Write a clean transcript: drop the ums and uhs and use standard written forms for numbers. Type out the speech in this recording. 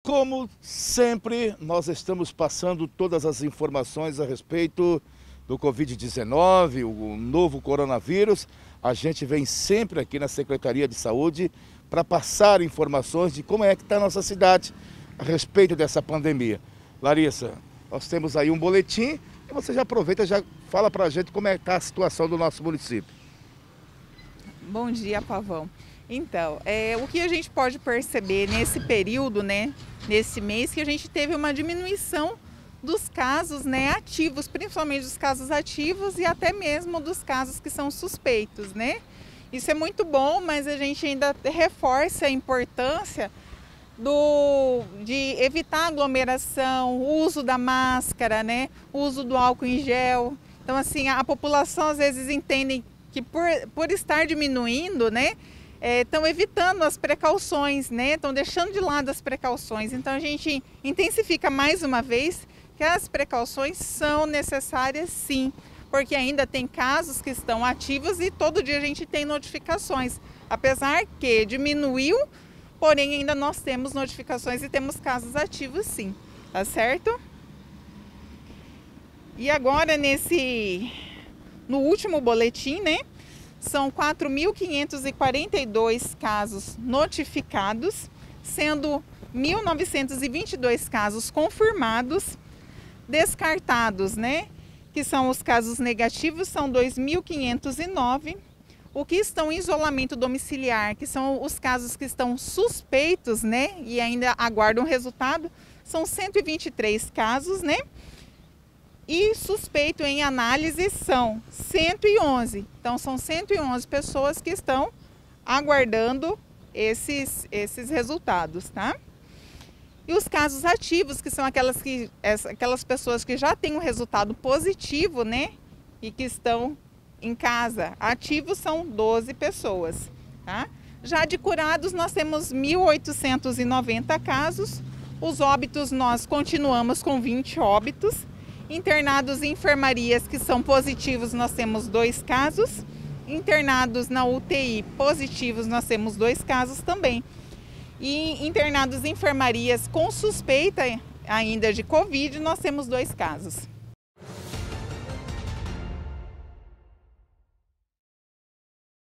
Como sempre, nós estamos passando todas as informações a respeito do Covid-19, o novo coronavírus. A gente vem sempre aqui na Secretaria de Saúde para passar informações de como é que está a nossa cidade a respeito dessa pandemia. Larissa, nós temos aí um boletim e você já aproveita e já fala para a gente como é que está a situação do nosso município. Bom dia, Pavão. Então, o que a gente pode perceber nesse período, né, nesse mês, que a gente teve uma diminuição dos casos, né, ativos, principalmente dos casos ativos e até mesmo dos casos que são suspeitos, né? Isso é muito bom, mas a gente ainda reforça a importância de evitar aglomeração, o uso da máscara, né, o uso do álcool em gel. Então, assim, a população às vezes entende que por estar diminuindo, né, estão evitando as precauções, né? Estão deixando de lado as precauções. Então a gente intensifica mais uma vez que as precauções são necessárias sim, porque ainda tem casos que estão ativos e todo dia a gente tem notificações. Apesar que diminuiu, porém ainda nós temos notificações e temos casos ativos sim, tá certo? E agora no último boletim, né? São 4.542 casos notificados, sendo 1.922 casos confirmados, descartados, né? Que são os casos negativos, são 2.509. O que estão em isolamento domiciliar, que são os casos que estão suspeitos, né? E ainda aguardam resultado, são 123 casos, né? E suspeito em análise são 111. Então, são 111 pessoas que estão aguardando esses resultados, tá? E os casos ativos, que são aquelas pessoas que já têm um resultado positivo, né? E que estão em casa. Ativos são 12 pessoas, tá? Já de curados, nós temos 1.890 casos. Os óbitos, nós continuamos com 20 óbitos. Internados em enfermarias que são positivos, nós temos 2 casos. Internados na UTI positivos, nós temos 2 casos também. E internados em enfermarias com suspeita ainda de Covid, nós temos 2 casos.